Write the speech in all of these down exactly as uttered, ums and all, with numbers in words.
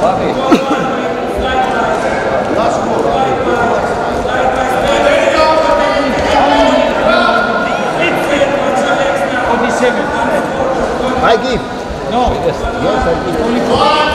I give. No. Yes. Yes, I give. Only for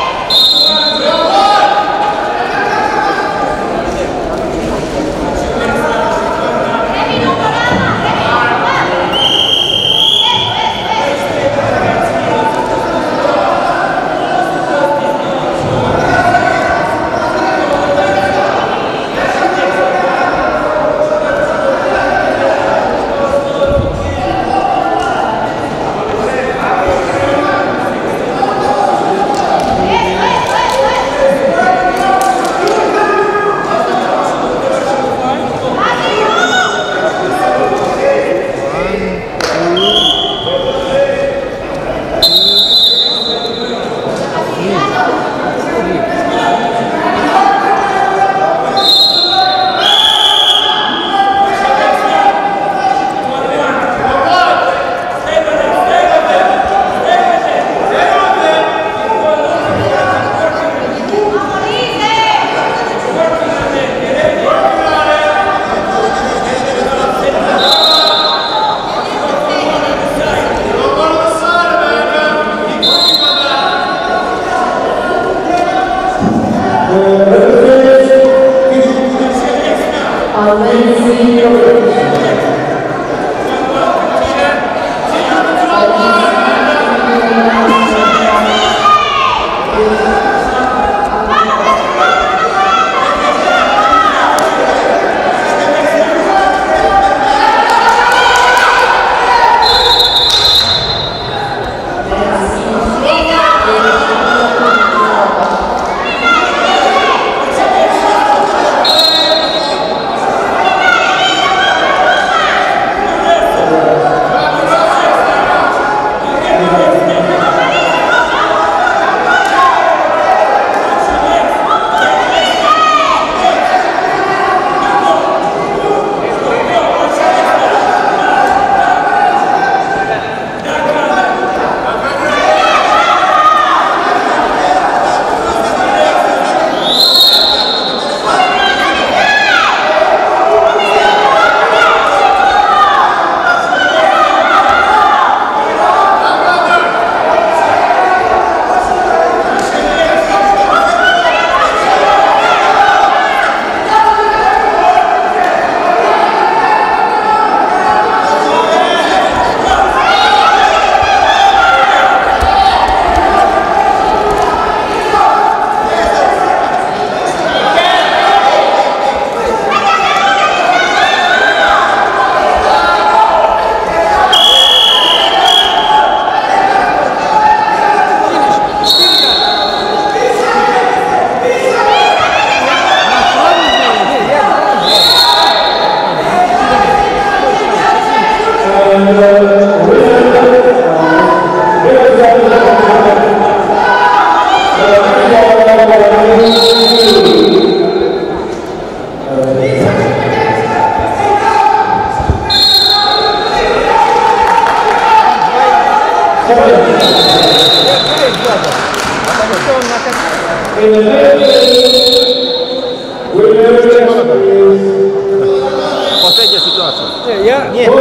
Последняя ситуация. Я? Нет.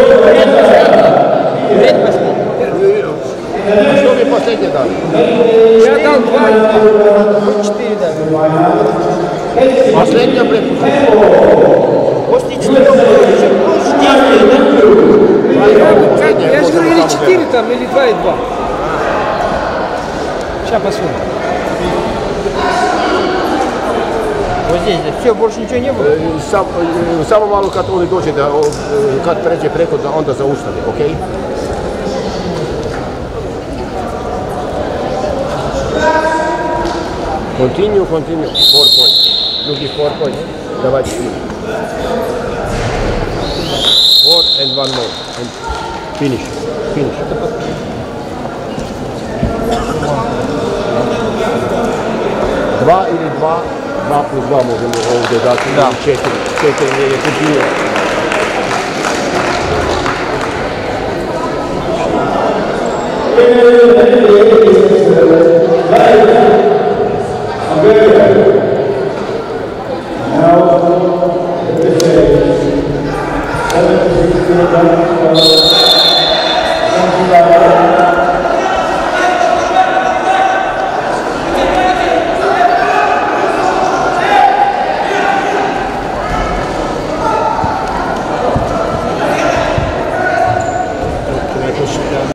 Треть последний. Что мне последний дал? Я дал два, четыре дал. Последняя предпустила. После четырех я же говорю, или четыре там, или два и два. Сейчас посмотрим. Вот здесь, все, больше ничего не было? Сам, само malo kad oni dođe da, kad pređe preko da onda zaustavi, ok? Continue, continue, four points. Drugi four points. Давайте. Four and one more. And finish. Finish. Dva ili dva. Dva plus dva možemo ovdje dati, da. Četiri, četiri je continue. Hvala.